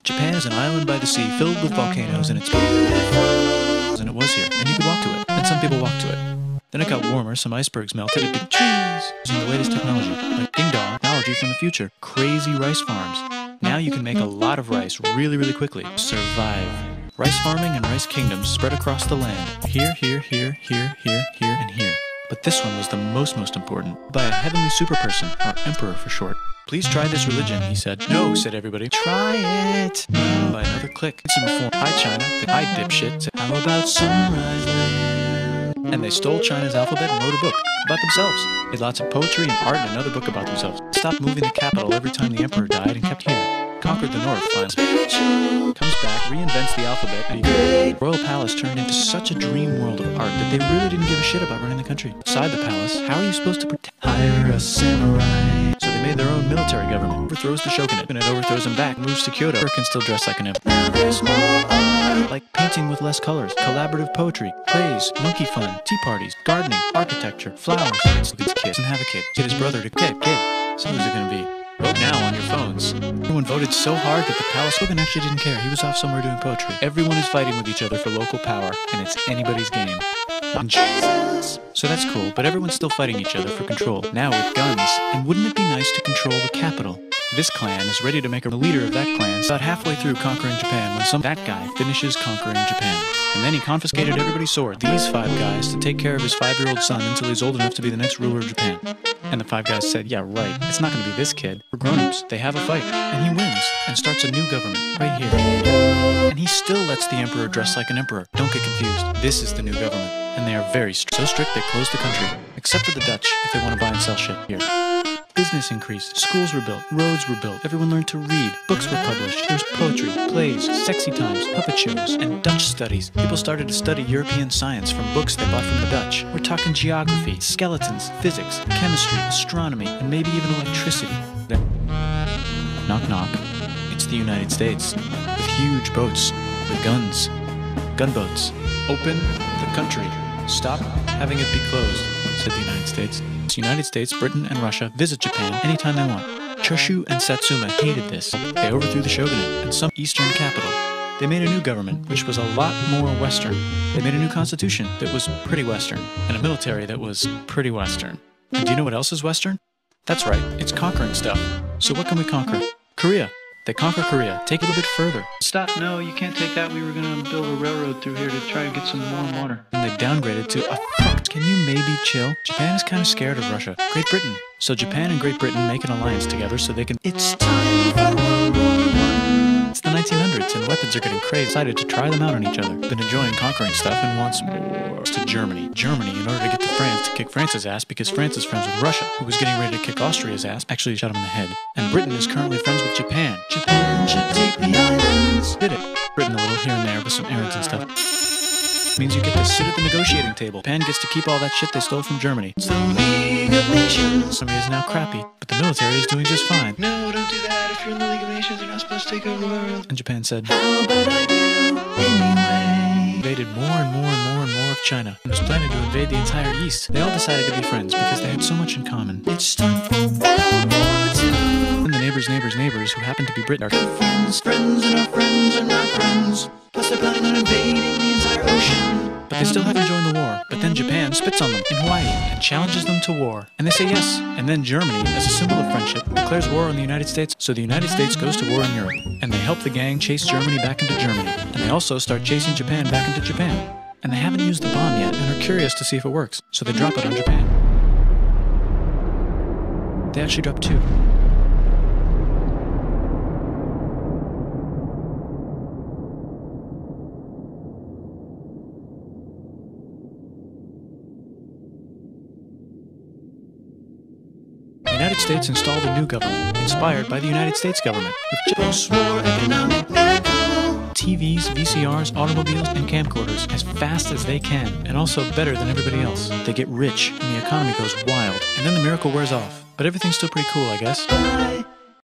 Japan is an island by the sea filled with volcanoes, and it's beautiful. And it was here, and you could walk to it, and some people walked to it. Then it got warmer, some icebergs melted, big trees, using the latest technology, like Ding Dong, technology from the future, crazy rice farms. Now you can make a lot of rice really, really quickly. Survive. Rice farming and rice kingdoms spread across the land. Here, here, here, here, here, here, and here. But this one was the most important, by a heavenly super person, or emperor for short. Please try this religion, he said. No, said everybody. Try it. No. By another click. It's a reform. Hi, China. Hi, dipshit. Said, how about Sunrise Land? And they stole China's alphabet and wrote a book about themselves. They had lots of poetry and art and another book about themselves. Stopped moving the capital every time the emperor died and kept here. Conquered the north, finally. Comes back, reinvents the alphabet, and the royal palace turned into such a dream world of art that they really didn't give a shit about running the country. Inside the palace, how are you supposed to protect? Hire a samurai. So they made their own military government. Overthrows the shogunate, and it overthrows him back, moves to Kyoto. Or can still dress like an emperor. Now there's more art. Like painting with less colors, collaborative poetry, plays, monkey fun, tea parties, gardening, architecture, flowers. It's kids and have a kid. Get his brother to kid. So who's it gonna be? Vote now on your phones. Everyone voted so hard that the palace shogun actually didn't care. He was off somewhere doing poetry. Everyone is fighting with each other for local power, and it's anybody's game. Jesus. So that's cool, but everyone's still fighting each other for control, now with guns. And wouldn't it be nice to control the capital? This clan is ready to make a leader of that clan about halfway through conquering Japan when that guy finishes conquering Japan. And then he confiscated everybody's sword, these 5 guys, to take care of his 5-year-old son until he's old enough to be the next ruler of Japan. And the 5 guys said, yeah, right, it's not going to be this kid. We're grown-ups. They have a fight. And he wins and starts a new government right here. And he still lets the emperor dress like an emperor. Don't get confused. This is the new government. And they are very strict. So strict they closed the country. Except for the Dutch, if they want to buy and sell shit here. Business increased, schools were built, roads were built, everyone learned to read, books were published, there's poetry, plays, sexy times, puppet shows, and Dutch studies. People started to study European science from books they bought from the Dutch. We're talking geography, skeletons, physics, chemistry, astronomy, and maybe even electricity. Then, knock knock, it's the United States, with huge boats, with guns, gunboats. Open the country. Stop having it be closed, said the United States. The United States, Britain, and Russia visit Japan anytime they want. Choshu and Satsuma hated this. They overthrew the shogunate and some eastern capital. They made a new government, which was a lot more Western. They made a new constitution that was pretty Western, and a military that was pretty Western. And do you know what else is Western? That's right, it's conquering stuff. So what can we conquer? Korea. They conquer Korea. Take it a bit further. Stop. No, you can't take that. We were going to build a railroad through here to try and get some warm water. And they downgraded to a fuck. Can you maybe chill? Japan is kind of scared of Russia. Great Britain. So Japan and Great Britain make an alliance together so they can... It's time for World War I. It's the 1900s and weapons are getting crazy. Decided to try them out on each other. Been enjoying conquering stuff and wants more. To Germany. Germany, in order to get to France, to kick France's ass because France is friends with Russia, who was getting ready to kick Austria's ass. Actually shot him in the head. And Britain is currently friends with Japan. Japan should take the islands. Did it. Britain a little here and there with some errands and stuff. Means you get to sit at the negotiating table. Japan gets to keep all that shit they stole from Germany. It's the League of Nations. Germany is now crappy, but the military is doing just fine. No, don't do that. If you're in the League of Nations, you're not supposed to take over the world. And Japan said, how about I do anyway? Invaded more and more and more and more of China and was planning to invade the entire East. They all decided to be friends because they had so much in common. It's time for World War II. And the neighbors who happen to be Britain are friends, and our friends are not friends. Plus they're planning on invading the entire ocean. But they still haven't joined the war. But then Japan spits on them in Hawaii and challenges them to war. And they say yes. And then Germany, as a symbol of friendship, declares war on the United States. So the United States goes to war in Europe. And they help the gang chase Germany back into Germany. And they also start chasing Japan back into Japan. And they haven't used the bomb yet and are curious to see if it works. So they drop it on Japan. They actually drop 2. The United States installed a new government, inspired by the United States government, with post-war economic TVs, VCRs, automobiles, and camcorders as fast as they can, and also better than everybody else. They get rich, and the economy goes wild, and then the miracle wears off. But everything's still pretty cool, I guess.